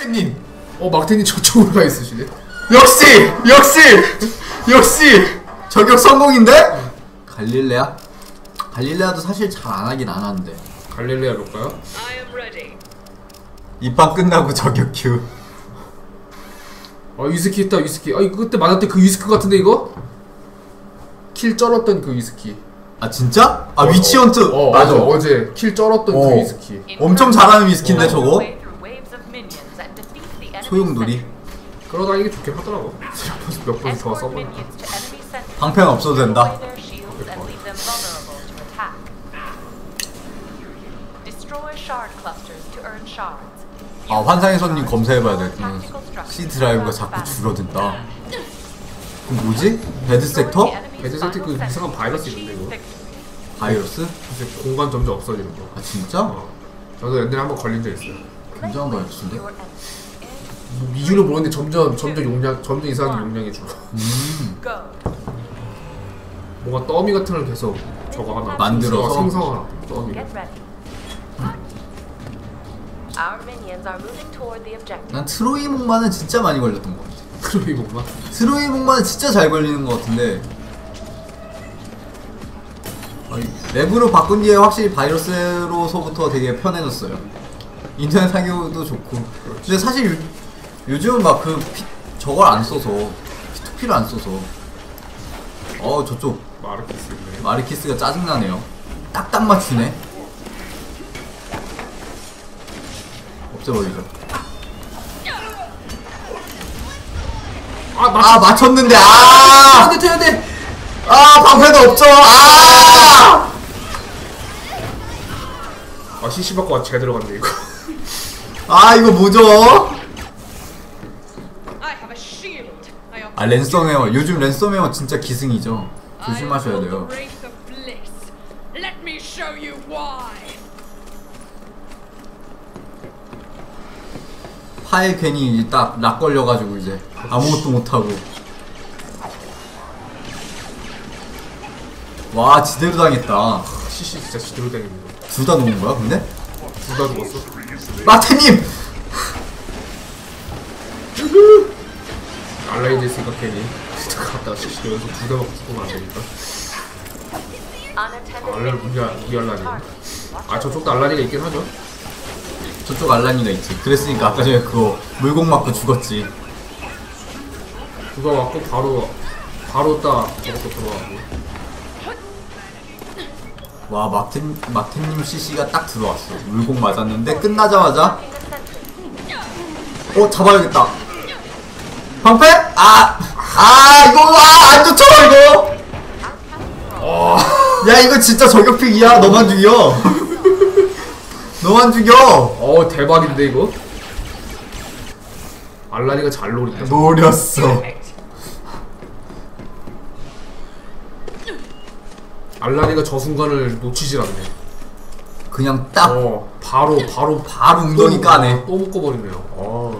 마크님. 마크님 저쪽으로 가 있으시네. 역시 저격 성공인데? 갈릴레아도 사실 잘 안 하긴 안 하는데. 갈릴레아 볼까요? 이 판 끝나고 저격 큐. 위스키 있다. 위스키. 이거 그때 만났던 그 위스키 같은데 이거? 킬 쩔었던 그 위스키. 아 진짜? 위치 헌트. 맞아. 어제 킬 쩔었던 그 위스키. 엄청 잘하는 위스키인데 저거. 소용돌이. 끌어다니기 좋긴 하더라고. 몇 번 더 써보니까. 방패는 없어도 된다. 환상의 손님 검사해봐야 돼. C 드라이브가 자꾸 줄어든다. 그럼 뭐지? 배드 섹터? 배드 섹터 그 이상한 바이러스 있는데 이거. 바이러스? 이제 공간 점점 없어지는 거. 아 진짜? 저도 옛날에 한번 걸린 적 있어요. 굉장한 바이러스인데? 이유는 모르는데 점점 이상하게 용량이 줄어. 뭔가 더미 같은 걸 계속 저거 하나 만들어서 생성하나 더미. 난 트로이 목마는 진짜 많이 걸렸던 것 같아. 트로이 목마? 트로이 목마는 진짜 잘 걸리는 것 같은데 랩으로 바꾼 뒤에 확실히 바이러스로서부터 되게 편해졌어요. 인터넷 사교도 좋고. 근데 사실 요즘은 막 저걸 안 써서 P2P를 안 써서 저쪽 마르키스가 짜증나네요. 딱딱 맞추네. 없애버리죠. 맞췄는데 돼야 돼. 방패도 없죠. CC 받고 제대로 갔네 이거. 이거 뭐죠? 랜섬웨어. 요즘 랜섬웨어 진짜 기승이죠. 조심하셔야 돼요. 파에 괜히 딱 락 걸려가지고 이제 아무것도 못하고. 와 지대로 당했다. CC 진짜 지대로 당했네. 둘 다 놓은 거야 근데? 둘 다 죽었어. 마태님! 알라이드 있으니까 괜히 갔다가 CC 연속 둘 다 먹고 죽으면 안 되니까. 우리 알라니. 저쪽도 알라니가 있긴 하죠. 저쪽 알라니가 있지. 그랬으니까 아까 전에 그거 물공 맞고 죽었지. 그거 맞고 바로 딱 저것도 들어가고. 와 마틴님 CC가 딱 들어왔어. 물공 맞았는데 끝나자마자 잡아야겠다. 방패? 이거 안 좋죠 이거. 야 이거 진짜 저격픽이야. 너만 죽여. 너만 죽여. 대박인데 이거. 알라니가 잘 노렸어. 알라니가 저 순간을 놓치질 않네. 그냥 딱 바로 웅덩이 까네. 또 묶어버리네요.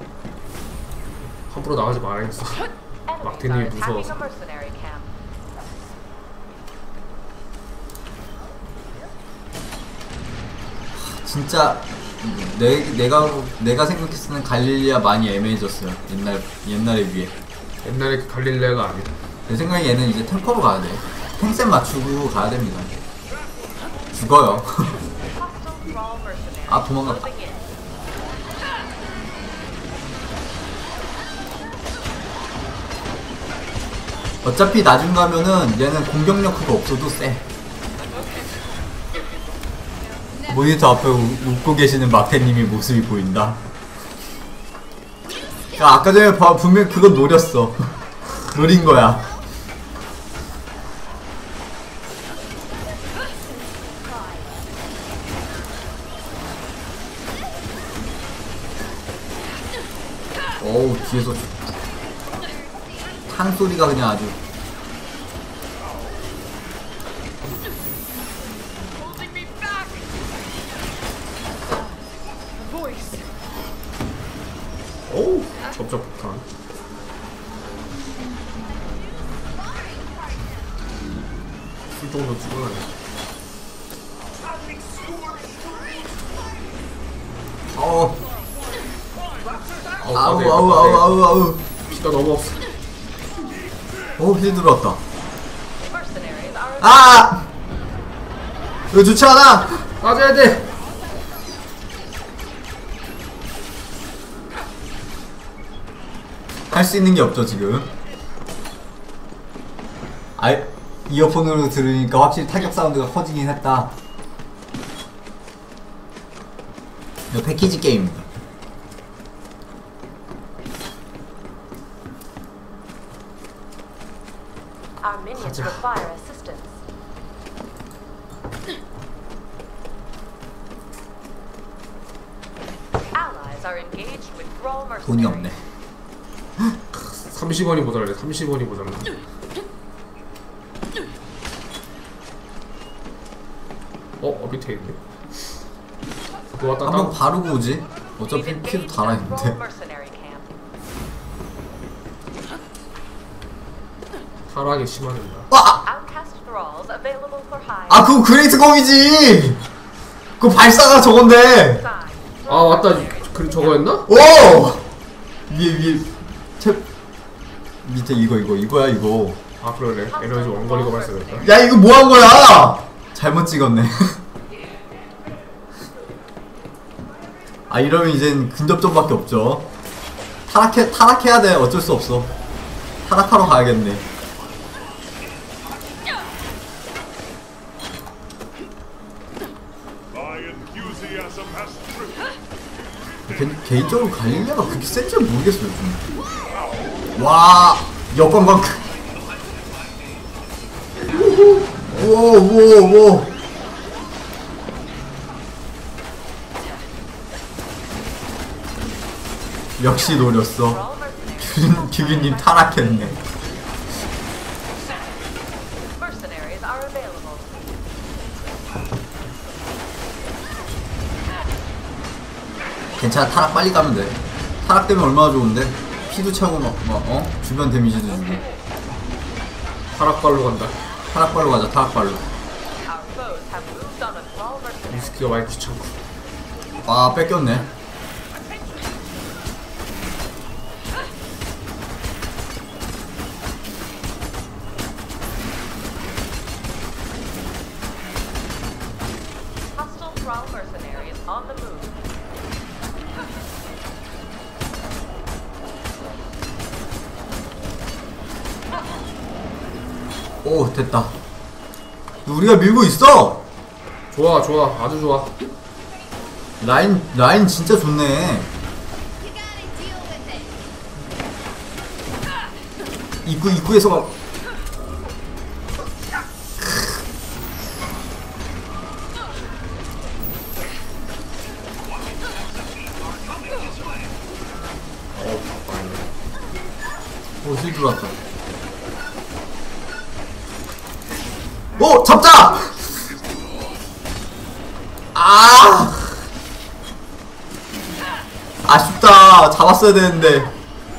함부로 나가지 말아야겠어. 마틴님이 무서워서. 진짜 내가 생각했을 때 갈릴리아 많이 애매해졌어요. 옛날에 비해. 옛날에 그 갈릴레아가 아니야. 내 생각에 얘는 이제 탱커로 가야 돼. 탱센 맞추고 가야 됩니다. 죽어요. 도망갔다. 어차피 나중 가면은 얘는 공격력 그거 없어도 쎄. 모니터 앞에 웃고 계시는 마태님이 모습이 보인다. 아까 전에 분명 그건 노렸어. 노린 거야. 뒤에서 탄 소리가 그냥 아주. 접촉 폭탄. 술 정도 찍어놔야 아우 아우 아우 아우 아우. 피가 너무 없어. 힐 들어왔다. 아! 이거 좋지 않아? 빠져야 돼. 할 수 있는 게 없죠 지금. 이어폰으로 들으니까 확실히 타격 사운드가 커지긴 했다. 이거 패키지 게임입니다. Our minions require assistance. Allies are engaged with Thrall 돈이 mercenaries. 없네. 30원이 모자라네. 30원이 모자라. 밑에 있네. 왔다 한번 바르고 오지. 어차피 We've 피도 engaged 달아 the Thrall 있는데. mercenary camp. 타락이 심하는다. Outcast thralls available for hire. 그거 그레이트 검이지. 그거 발사가 저건데. Signed. 아 맞다. 그 저거였나? 오! 위에 밑에 이거야 이거. 아 그러네. 에너지 원거리가 발사됐다. 야 이거 뭐 한 거야? 잘못 찍었네. 이러면 이젠 근접전밖에 없죠. 타락해야 돼. 어쩔 수 없어. 타락하러 가야겠네. 개인적으로 갈릴레가 그렇게 센지 모르겠어요. 좀. 와, 역광광. 오. 역시 노렸어. 규빈님 타락했네. Mercenaries are available. 괜찮아. 타락 빨리 가면 돼. 타락 되면 얼마나 좋은데. 피도 차고 주변 데미지도 주고. 타락발로 간다. 타락발로 가자. 타락발로. Our foes have moved on a Thrall mercenary. 미스키가 많이 귀찮고. 뺏겼네. Hostile Thrall mercenaries on the move. 오, 됐다. 우리가 밀고 있어. 좋아 아주 좋아. 라인 진짜 좋네. 입구에서 막. 힐 들어왔다. 잡자! 아쉽다. 잡았어야 되는데.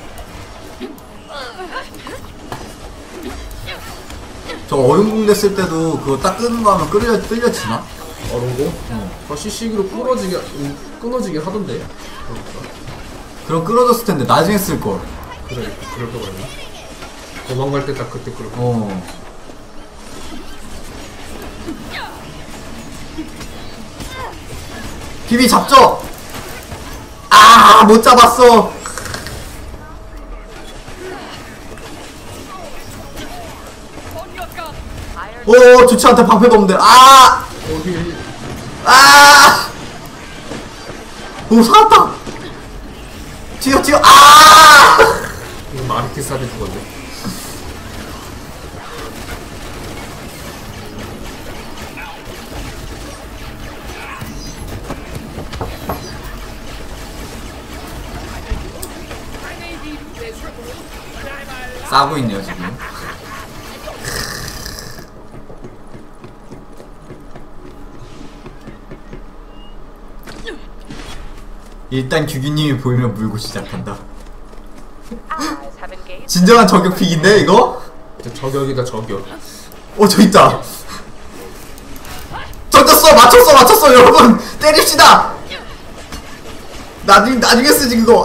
저 얼음궁 됐을 때도 그거 딱 끄는 거 하면 끌려지나? 어른고? CC기로 끊어지긴 하던데. 그럼 끌어졌을 텐데 나중에 쓸걸. 그럴 거 같네. 도망갈 때 딱 그때 끌어. 비비 잡죠! 못 잡았어! 좋지 않다. 방패도 없는데. 어디? 살았다! 튀어! 이거 마르티스한테 죽었네. 싸고 있네요 지금. 일단 규기님이 보이면 물고 시작한다. Allies have engaged. 진정한 저격픽인데 이거? 저격이다 저격. 저 있다. 던졌어. 맞췄어 여러분. 때립시다. 나중에 쓰지 그거.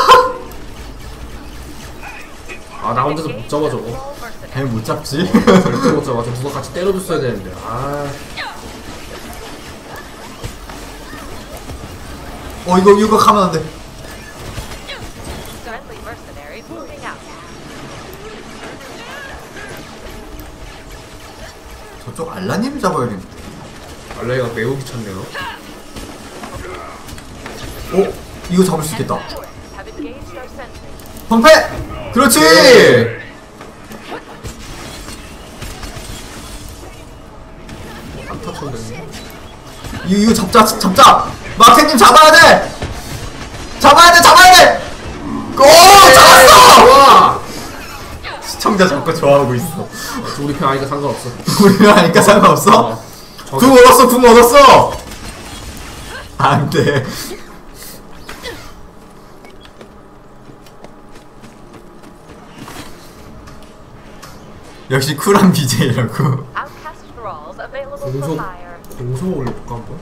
나 혼자서 못 잡아 저거. Thrall mercenaries. 배 못 잡지. 절대 못 잡아. 저 누가 같이 때려줬어야 되는데. 이거 가면 안 돼. Friendly mercenaries moving out. 저쪽 알라님을 잡아야겠네. 알레이가 매우 귀찮네요. 이거 잡을 수 있겠다. Forces have engaged our sentry. 방패! 그렇지! 안타 쳤네. 이거 잡자! 마켓님 잡아야 돼! 잡아야 돼! 잡았어! 와! 시청자 잡고 좋아하고 있어. 우리 편 아니까 상관없어. 우리가 하니까 상관없어? 궁 얻었어! 안 돼. 역시 쿨한 BJ라고. Outcast thralls available for 공성 hire. 공성 올려볼까 한번?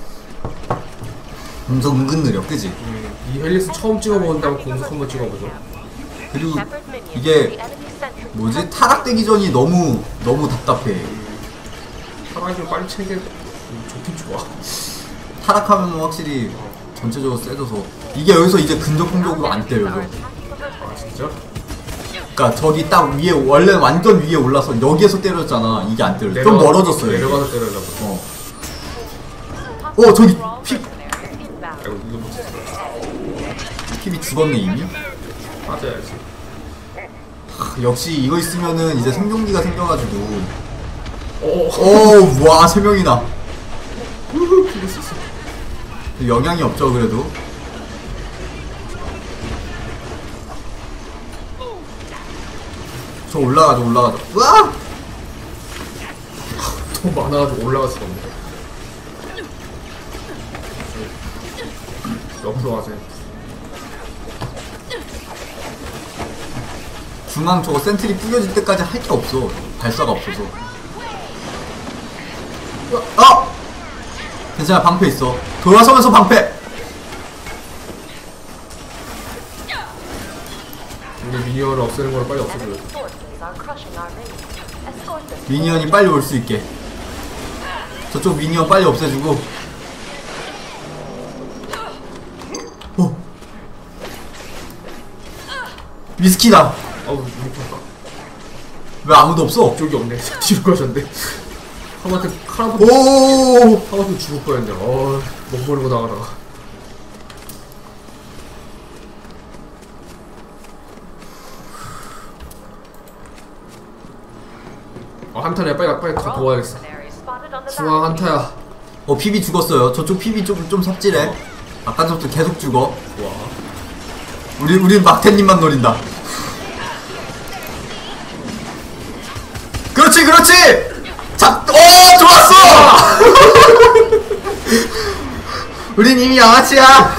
공성 은근 느려, 그지? 이 헬리스 처음 찍어보는 다음에 공성 한번 찍어보죠. 그리고 Shepherd minions 이게 of the enemy sentry. 뭐지? 타락되기 전이 너무 답답해. 사람이 빨리 챙겨 좋긴 좋아. 타락하면 확실히 전체적으로 세져서 이게 여기서 이제 근접 공격으로 안 때려져. Are attacking the mercenaries. 진짜? 그러니까 저기 딱 위에 원래 완전 위에 올라서 여기에서 때렸잖아. 이게 안 때려져. 좀 멀어졌어요. 이게. 내려가서 때리려고. 저기 Thrall 피 mercenaries inbound. 아이고 이거 못했어. 핍이 죽었네 이미. 빠져야지. 역시 이거 있으면은 이제 생존기가 생겨가지고. 오. 와 3명이나. 영향이 없죠 그래도. 저 올라가죠. 으아! 더 많아가지고 올라갈 수가 없네. 옆으로 가세요. 중앙 저거 센트리 뿌려질 때까지 할 게 없어. 발사가 없어서. 괜찮아 방패 있어. 돌아서면서 방패. 우리 미니언을 없애는 걸 빨리 없애줘요. Enemy forces are crushing our main. Escort them. 미니언이 빨리 올 수 있게. 저쪽 미니언 빨리 없애주고. 미스키다. 아우 못했다. 왜 아무도 없어? 쪽이 없네. 뒤로 가셨네. 하마한테 칼 한번 오. 하마한테 죽을 뻔했네. 못 버리고 나가다가. 한타네. 빨리 더 Thrall 도와야겠어. mercenaries spotted on the 중앙 battlefield. 한타야. 피비 죽었어요. 저쪽 피비 좀 삽질해. 아까 전부터 계속 죽어. 와. 우리 막태님만 노린다. 그렇지. 좋았어. 우린 이미 양아치야.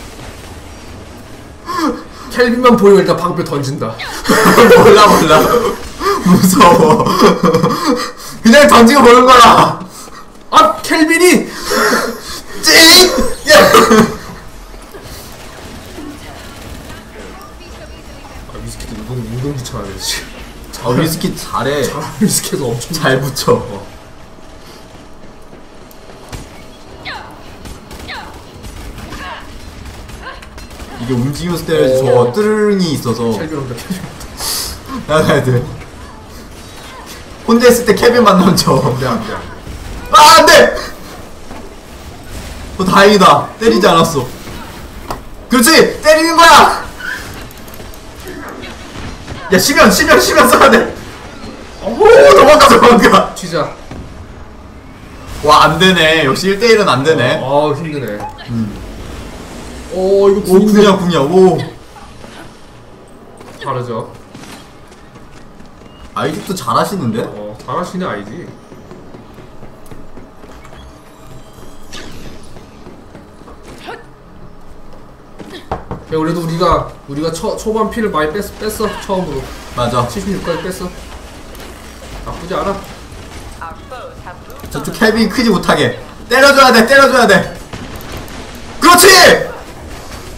켈빈만 보이면 일단 방패 던진다. 몰라 무서워. 그냥 던지고 보는 거라. 켈빈이! 찡! 위스키도 운동 귀찮아네 지금. 위스키 잘해. 위스키도 엄청 잘 붙여. 이게 움직이면서 때려야지. 저 뜨르릉이 있어서 켈빈 온다. 나가야 돼. 혼자 있을 때 케빈 만나면 져. 안돼. 안돼! 다행이다. 때리지 않았어. 그렇지! 때리는 거야! 야, 시면 써야 돼! 도망가! 튀자. 와, 안 되네. 역시 1대1은 안 되네. 힘드네. 이거 오, 궁인데. 궁이야. 오. 다르죠. 아이집도 잘하시는데? 잘하시네 아이지. 야, 그래도 우리가 초반 피를 많이 뺐어 처음으로. 맞아. 76까지 뺐어. 나쁘지 않아. Our foes have moved on 저쪽 us. 케빈 크지 못하게. 때려줘야 돼. 그렇지!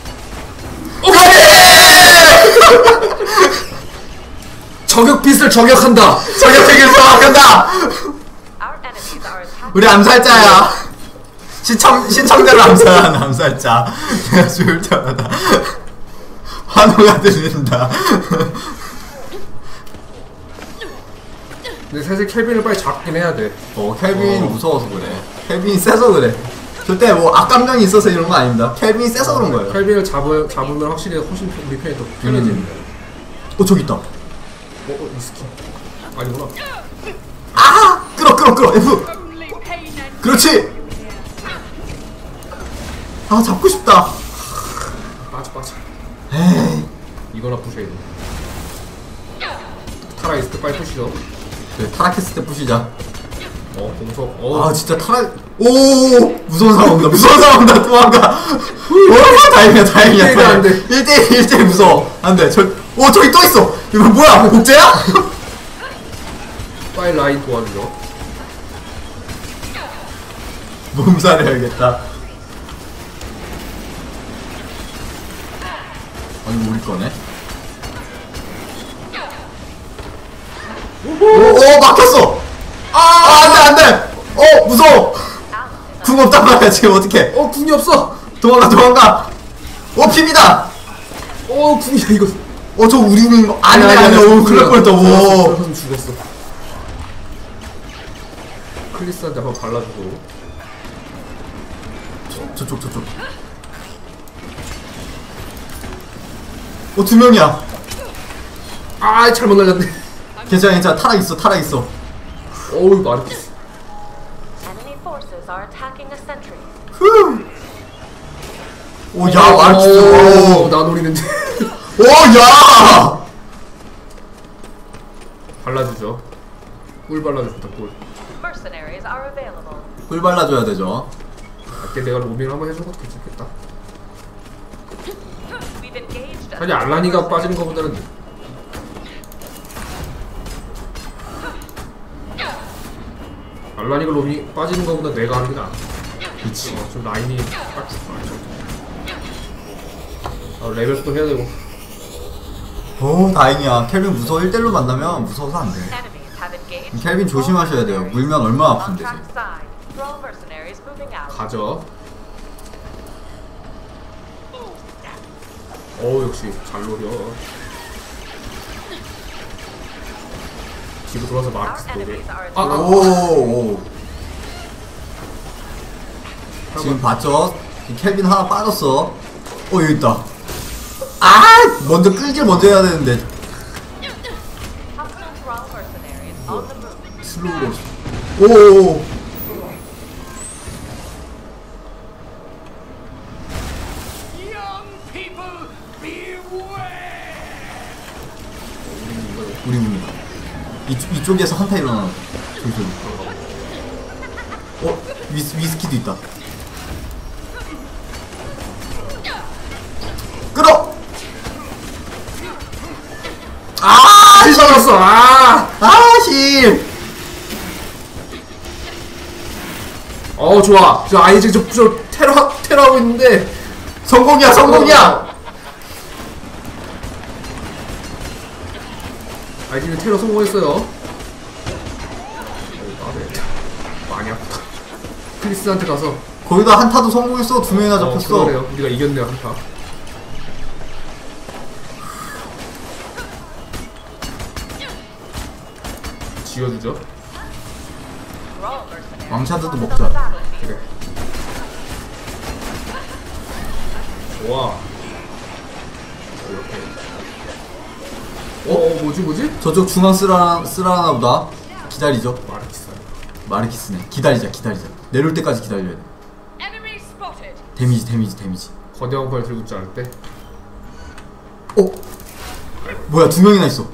킬리스를 저격한다. 저격되길 소각한다. Our enemies are attacking. 우리 암살자야. 신청자를 암살하는 암살자. 내가 죽을 때마다 환호가 들린다. 근데 사실 켈빈을 빨리 잡긴 해야 돼. 켈빈이 무서워서 그래. 켈빈이 세서 그래. 절대 뭐 악감정이 있어서 이런 거 아닙니다. 켈빈이 세서 그런 거예요. 켈빈을 잡으면 확실히 훨씬 우리 편이 더 편해집니다. 저기 있다. 위스키. 아니구나. 아! 끌어 F. 그렇지. 아, 잡고 싶다. 빠져. 에이. 이거나 부셔야 돼. 타라 이스트 빨리 부시죠. 그래, 타락했을 때 부시자. 공석. 아, 진짜 오! 무서운 사람 온다. 도망가. 오, 다행이야. 안 돼. 1대1 무서워. 안 돼. 저기 또 있어. 이거 뭐야? 복제야? 빨리 라인 도와주죠. 몸살을 해야겠다. 아니, 우리 거네. 오, 막혔어! 안 돼! 무서워! 궁 없단 말이야, 지금 어떡해. 궁이 없어. 도망가! 핍니다! 궁이야 이거. 저 우리는, 아니야, 큰일 날 뻔했다, 오. 그래서 죽었어. 클리스한테 한번 발라주고. 저쪽. 두 명이야. 잘못 날렸네. 괜찮아. 타락 있어. 어우, 마르키스. Enemy forces are attacking a sentry. 야, 마르키스. 나 노리는데. 야! 발라주죠. 꿀 발라주죠, 꿀. Mercenaries are available. 꿀 발라줘야 되죠. 아까 내가 로밍을 한번 해준 것도 괜찮겠다. We've engaged. 사실 알라니가 빠지는 것보다는 알라니가 로밍 빠지는 것보다 내가 하는 게 나아. 그치. 좀 라인이 딱 레벨도 해야 되고. 다행이야. 켈빈 무서워. 1대1로 만나면 무서워서 안 돼. Enemies have engaged. 켈빈 조심하셔야 돼요. 물면 얼마나 아픈데. Contract signed. Thrall mercenaries moving out. 가죠. 역시 잘 노려. 뒤로 돌아서 Our 마르키스 노려. enemies are 오. 지금 봤죠? 켈빈 하나 빠졌어. 여기 있다. 먼저 끌길 먼저 해야 되는데. hostile Thrall mercenaries on the move. 슬로우로. 오. 우리 문이다. 이쪽에서 한타 일어나. 위스키도 있다. 끌어! 실 잡았어. 실! 좋아. 저 아이즈 저 테러하고 있는데 성공이야! 아이즈는 테러 성공했어요. 많이 아프다. 크리스한테 가서 거기다 한타도 성공했어. 2명이나 잡혔어. 그러네요. 우리가 이겼네요, 한타. 지어주죠. Thrall mercenaries 왕샤드도 spotted 먹자. on the battlefield. 그래. 좋아. 이렇게. 뭐지? 저쪽 중앙 쓰라나 보다. 기다리죠. 마르키스. 기다리자. 내려올 때까지 기다려야 돼. Enemy spotted. 데미지. 거대한 팔 들고 있지 않을 때. 뭐야, 2명이나 있어.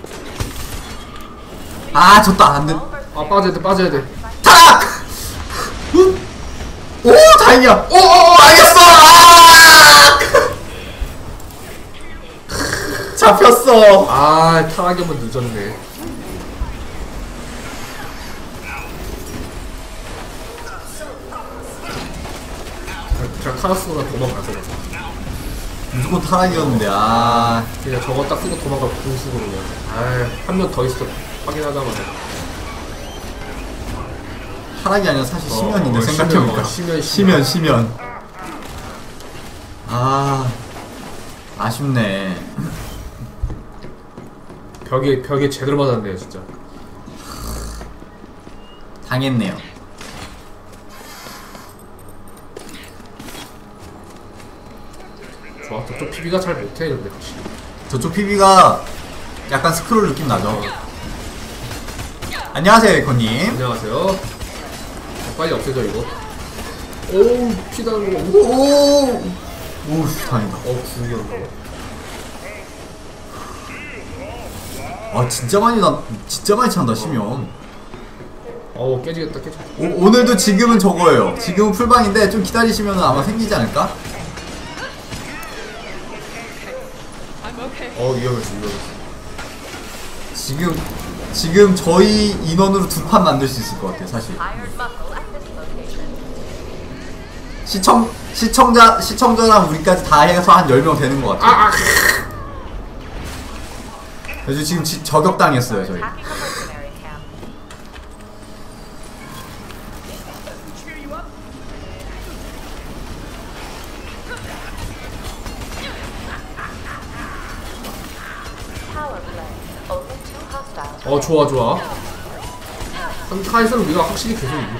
졌다. 안 돼. 빠져야 돼. 타락! 오, 다행이야. 알겠어. 잡혔어. 타락이 한번 늦었네. 그냥 카라스가 도망가서. 무조건 타락이었는데. 아, 그냥 저거 딱 쓰고 도망갈 공수으로 그냥. 아이, 한 명 더 있어. 확인하자마자. 타락이 아니라 사실 심연인데 심연, 생각해보니까. 심연. 심연. 아, 아쉽네. 벽에 제대로 맞았네요, 진짜. 당했네요. 좋아, 저쪽 PB가 잘 못해, 근데 확실히. 저쪽 PB가 약간 스크롤 느낌 나죠. 안녕하세요, 에코님. 안녕하세요. 빨리 없애줘, 이거. 오우, 피다는 거. 오, 오, 다행이다. 구경이었나 봐. 아, 진짜 많이 찬다, 심연. 깨지겠다. 오늘도 지금은 저거예요. 지금은 풀방인데 좀 기다리시면 아마 생기지 않을까? 위험했어. 지금 저희 인원으로 2판 만들 수 있을 것 같아요, 사실. Iron muscle at this location. 시청자랑 우리까지 다 해서 한 10명 되는 것 같아요. 그래서 지금 저격당했어요, 저희. Attacking a mercenary camp. Power play. Only 2 hostiles. 좋아. 한타에서는 우리가 확실히 계속 이겨.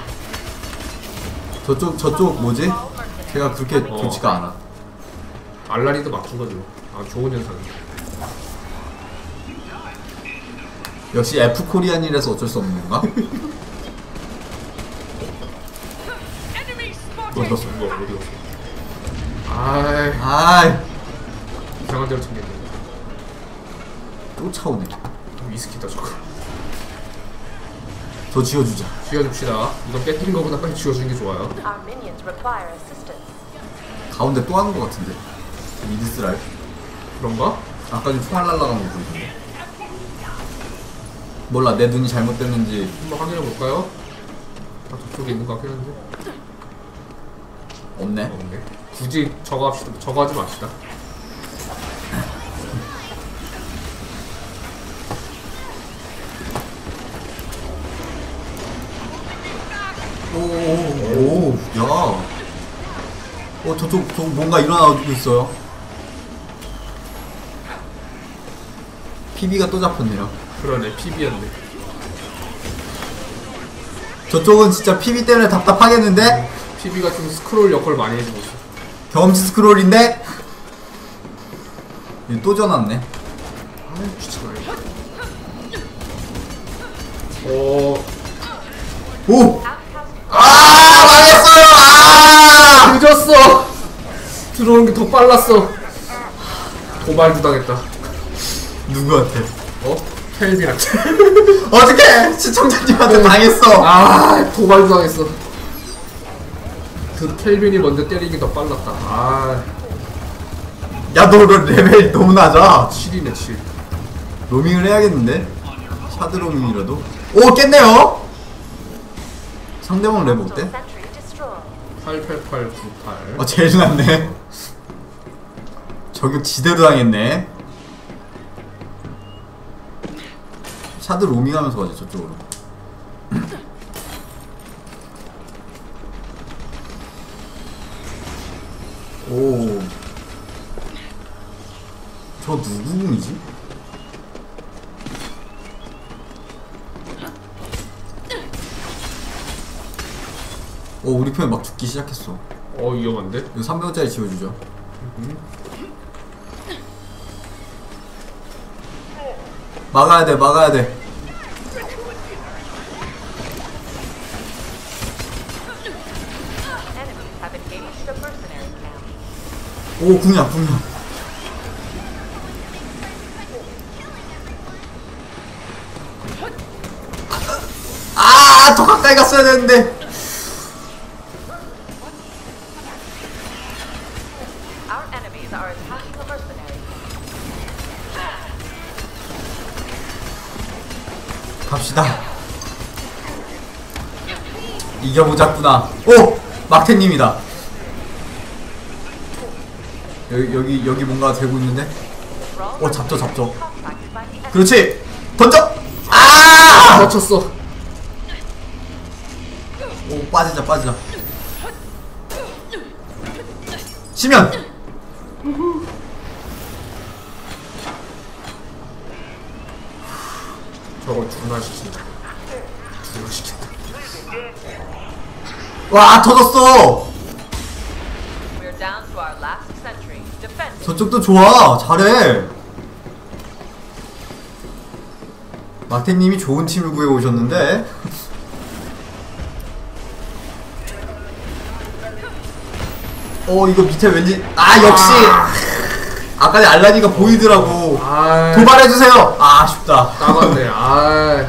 저쪽 뭐지? 걔가 그렇게 좋지가 않아. 알라리도 막힌 거죠. 좋은 현상이야. 역시 F 코리안이라서 어쩔 수 없는 건가? 어디 갔어? 아이, 아이, 이상한 데로 챙겼네. 또 차오네. 위스키다, 저거. 더 지어주자. 쥐어줍시다. 이거 깨뜨린 거보다 빨리 쥐어주는 게 좋아요. Our minions require assistance. 가운데 또 하는 것 같은데. 미드스랄. 그런가? 아까 좀 총알 날라간 거 보이던데. 몰라, 내 눈이 잘못됐는지. 한번 확인해 볼까요? 저쪽에 있는 것 같긴 한데. 없네. 없네. 굳이 저거 하지 맙시다. 오, 야. 저쪽 뭔가 일어나고 있어요. PB가 또 잡혔네요. 그러네, PB였네. 저쪽은 진짜 PB 때문에 답답하겠는데? PB가 좀 스크롤 역할 많이 해주고 있어. 경험치 스크롤인데? 또 전왔네. 아이, 귀찮아. 오! 망했어요! 늦었어! 들어오는 게 더 빨랐어. 도발도 당했다. 누구한테? 켈빈한테. 어떡해! 시청자님한테 당했어! 도발도 당했어. 그 켈빈이 먼저 때리는 게 더 빨랐다. 야, 너 레벨 너무 낮아. 7이네, 7. 로밍을 해야겠는데? 샤드 로밍이라도? 오, 깼네요? 상대방 레벨 어때? Sentry destroyed. 88898. 제일 낮네. 저격 지대로 당했네. 샤드 로밍하면서 가지, 저쪽으로. 오. 저 누구 궁이지? 우리 편 막 죽기 시작했어. 위험한데? 이거 300원짜리 지워주죠. 막아야 돼. Enemies have engaged a mercenary camp. 오, 궁이야. 더 가까이 갔어야 되는데. Our enemies are attacking a mercenary. 갑시다. 이겨보자꾸나. 오! 막태님이다. 여기 뭔가 되고 있는데. Thrall 잡죠. contacted by the enemy. 그렇지. 던져. 아! 맞췄어. 오 빠지자. 치면. 저걸 중화시킨다. 와 터졌어. We're down to our last sentry. Defend. 저쪽도 좋아. 잘해. 마태님이 좋은 팀을 구해 오셨는데. 이거 밑에 왠지 역시 아까 전에 알라니가 보이더라고. 아, 도발해주세요. 아쉽다. 따갔네. 아,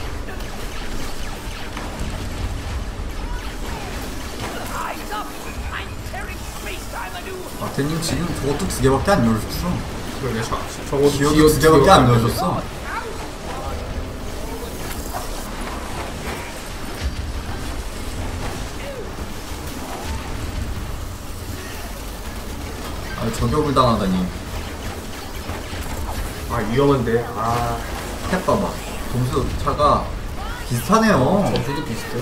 마태님 지금 저것도 2개밖에 안 열어줬어. 그러게. 저거 기어도 2개밖에 안 열어줬어. 저격을 당하다니. 아, 위험한데. 아, 탭 봐봐. 점수 차가 비슷하네요. 점수도 비슷해.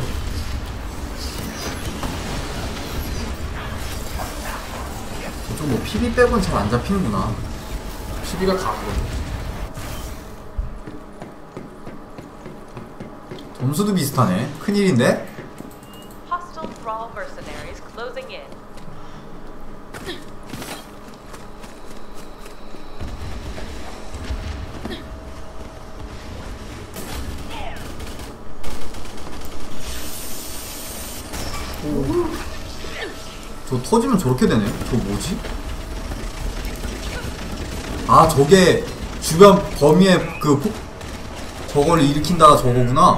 저쪽 뭐 PB 빼곤 잘 안 잡히는구나. 12가 가거든. 점수도 비슷하네. 큰일인데? Hostile Thrall mercenaries closing in. 저 터지면 저렇게 되네. 저 뭐지? 아 저게 주변 범위에 저걸 일으킨다가 저거구나.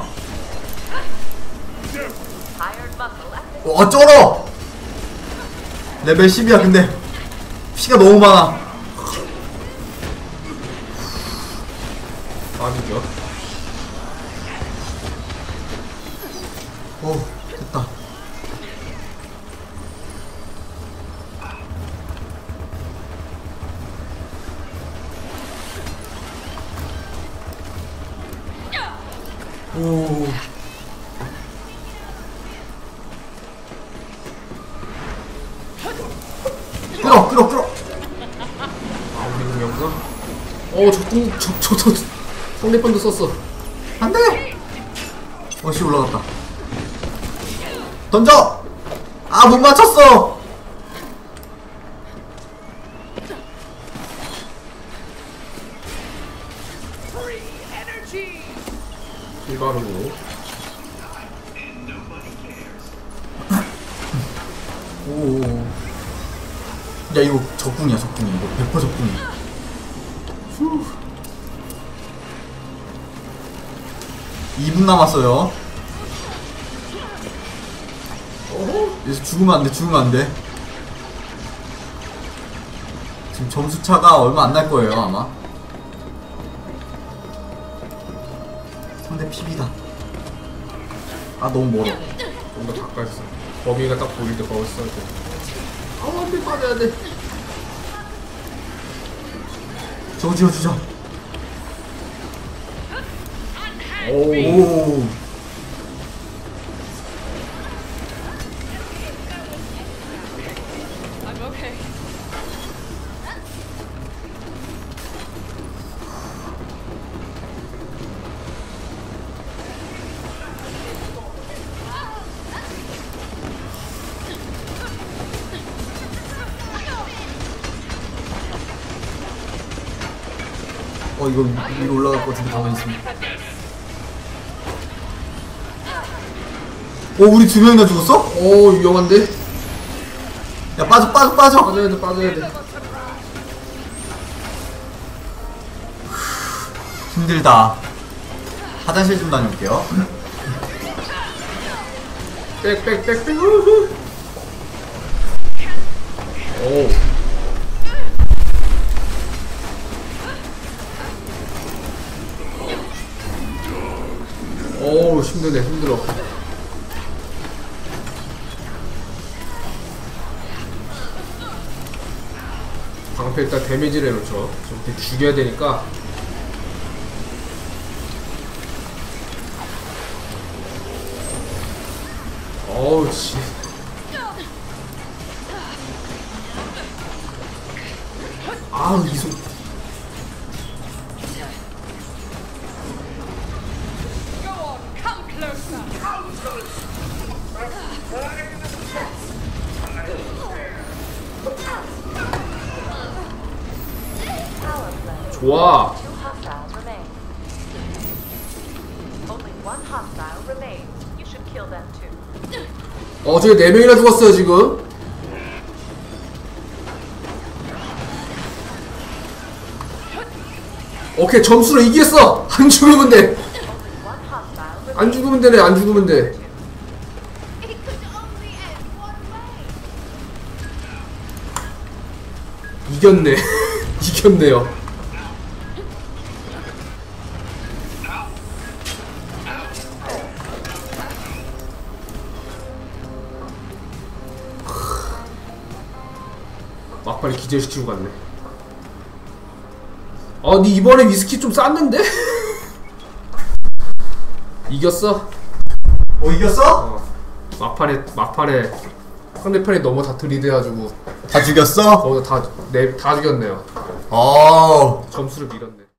Hired muscle at this. 쩔어! 레벨 10이야 근데 피가 너무 많아. 아니죠. 됐다. 오. 끌어. 아, 우리 능력가? 저 성대판도 썼어. 안돼. 씨 올라갔다. 던져. 못 맞췄어. 일바르고. 오. 야 이거 적궁이야 이거 100% 적궁이야. 2분 남았어요. 여기서 죽으면 안돼. 지금 점수 차가 얼마 안 날 거예요 아마. 상대 PB다. 너무 멀어. 좀 더 가까이 있어. 범위가 딱 보일 때 거울 써야 돼. 안돼, 빠져야 돼. 저거 지어주자. 오. 이거 위로 올라갈 것 같은데 가만히 있으면. 우리 2명이나 죽었어? 오, 위험한데? 야 빠져. 빠져야 돼. 힘들다. 화장실 좀 다녀올게요. 백. 오. 오, 힘들어. 앞에 일단 데미지를 해놓죠. 좀 죽여야 되니까. 어우 씨. 아우 이속. 좋아. Two hostiles remain. Only one hostile remains. You should kill them too. 저기 4명이나 죽었어요 지금. 오케이 점수로 이겼어. 안 죽으면 돼. Only one hostile remains. 안 죽으면 되네. 안 죽으면 돼. It could only end one way. 이겼네. 이겼네요. 막판에 기절시키고 갔네. 니 이번에 위스키 좀 쌌는데? 이겼어? 이겼어? 막판에 상대편이 너무 다 들이대가지고 다 죽였어? 거기서 다 죽였네요. 어. 점수를 밀었네.